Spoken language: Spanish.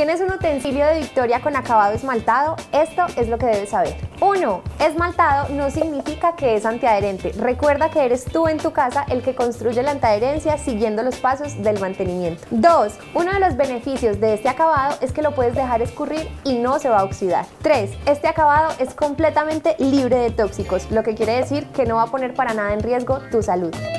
¿Tienes un utensilio de Victoria con acabado esmaltado? Esto es lo que debes saber. 1. Esmaltado no significa que es antiadherente. Recuerda que eres tú en tu casa el que construye la antiadherencia siguiendo los pasos del mantenimiento. 2. Uno de los beneficios de este acabado es que lo puedes dejar escurrir y no se va a oxidar. 3. Este acabado es completamente libre de tóxicos, lo que quiere decir que no va a poner para nada en riesgo tu salud.